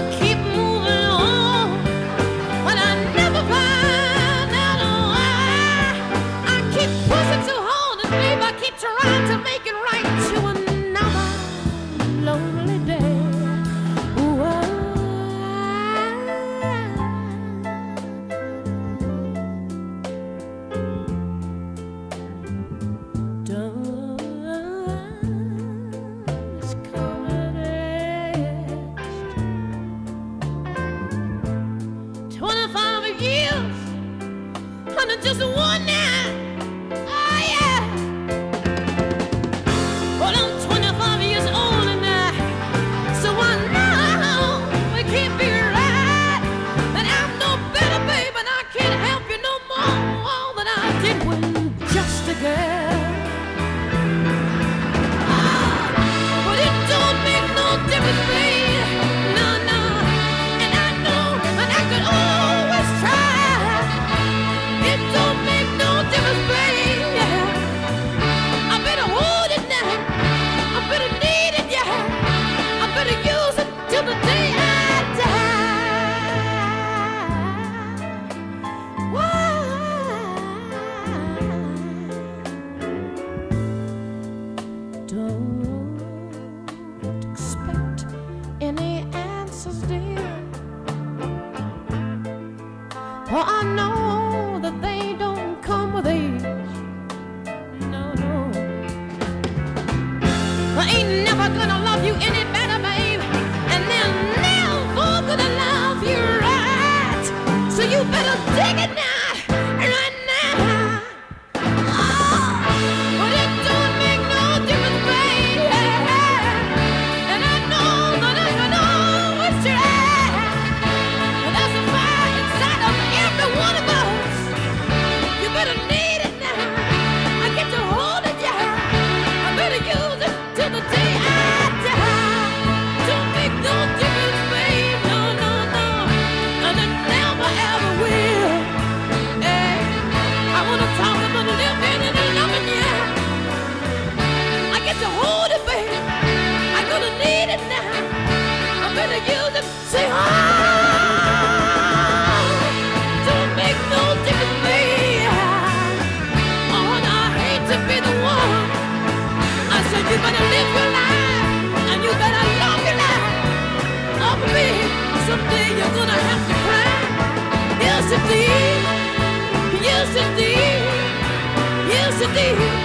keep moving on, but I never find out why. I keep pushing too hard, and babe, I keep trying to make it right to another lonely day. Ooh, dawn's coming at 25 years under just one night. Oh yeah. Well, I'm 25 years older now, so I know it can't be right. That I'm no better, babe, and I can't help you no more than I did when just a girl. But it don't make no difference, babe. No, no. And I know, and I could always try. It don't make no difference, babe. I better hold it now. I better need it, yeah. I better use it till the day I die. Why? Don't expect any answers, dear. For I know that they don't come with age. No, no. I ain't never gonna love you any better, babe, and they're never gonna love you right. So you better dig it now, right now. But it don't make no difference, babe. And I know that I can always try. But there's a fire inside of every one of us. You better need it now. I get to hold it, yeah. I better use it till the day I die. Don't make no difference, babe. No, no, no. And it never ever will. Hey, I wanna talk about living and loving you. I get to hold it, baby. I'm gonna need it now. I better use it. Say, oh, don't make no difference, baby. Oh, and I hate to be the one. I said you better live your life, and you better love your life. Oh, baby, someday you're gonna have to cry. Yes, indeed. Yes, indeed. Yes, indeed.